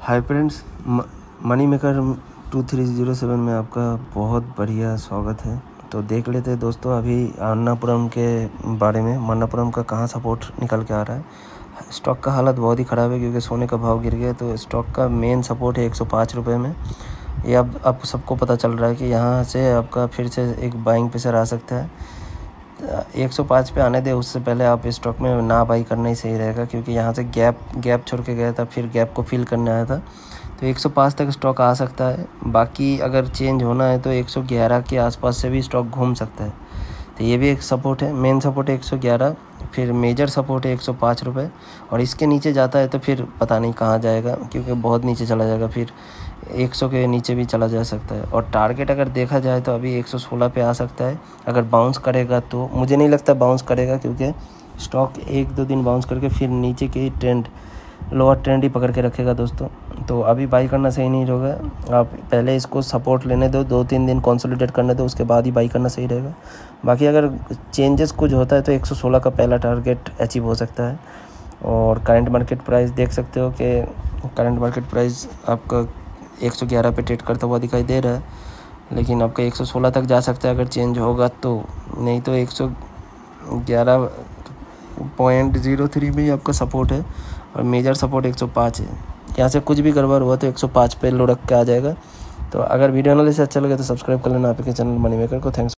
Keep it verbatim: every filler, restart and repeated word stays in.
हाय friends, money maker two three zero seven में आपका बहुत बढ़िया स्वागत है। तो देख लेते हैं दोस्तों अभी अन्नापुरम के बारे में। मन्नापुरम का कहाँ सपोर्ट निकल के आ रहा है। स्टॉक का हालत बहुत ही ख़राब है क्योंकि सोने का भाव गिर गया। तो स्टॉक का मेन सपोर्ट है एक सौ पाँच रुपये में। ये अब अब सबको पता चल रहा है कि यहाँ से आपका फिर से एक बाइंग प्रेशर आ सकता है। एक सौ पाँच पे आने दे, उससे पहले आप स्टॉक में ना बाई करना ही सही रहेगा क्योंकि यहाँ से गैप गैप छोड़ के गया था, फिर गैप को फिल करने आया था। तो एक सौ पाँच तक स्टॉक आ सकता है। बाकी अगर चेंज होना है तो एक सौ ग्यारह के आसपास से भी स्टॉक घूम सकता है। तो ये भी एक सपोर्ट है। मेन सपोर्ट है एक सौ ग्यारह, फिर मेजर सपोर्ट है एक सौ पाँच रुपये। और इसके नीचे जाता है तो फिर पता नहीं कहाँ जाएगा क्योंकि बहुत नीचे चला जाएगा, फिर एक सौ के नीचे भी चला जा सकता है। और टारगेट अगर देखा जाए तो अभी एक सौ सोलह पे आ सकता है। अगर बाउंस करेगा तो मुझे नहीं लगता बाउंस करेगा क्योंकि स्टॉक एक दो दिन बाउंस करके फिर नीचे की ट्रेंड, लोअर ट्रेंड ही पकड़ के रखेगा दोस्तों। तो अभी बाई करना सही नहीं होगा। आप पहले इसको सपोर्ट लेने दो, दो तीन दिन कंसोलिडेट करने दो, उसके बाद ही बाई करना सही रहेगा। बाकी अगर चेंजेस कुछ होता है तो एक सौ सोलह का पहला टारगेट अचीव हो सकता है। और करंट मार्केट प्राइस देख सकते हो कि करंट मार्केट प्राइस आपका एक सौ ग्यारह पे ट्रेड करता हुआ दिखाई दे रहा है, लेकिन आपका एक सौ सोलह तक जा सकता है अगर चेंज होगा तो। नहीं तो एक सौ ग्यारह पॉइंट ज़ीरो थ्री में ही आपका सपोर्ट है और मेजर सपोर्ट एक सौ पाँच है। यहाँ से कुछ भी गड़बड़ हुआ तो एक सौ पाँच पे लुढ़क के आ जाएगा। तो अगर वीडियो एनालिसिस अच्छा लगे तो सब्सक्राइब कर लेना आपके चैनल मनी मेकर को। थैंक्स।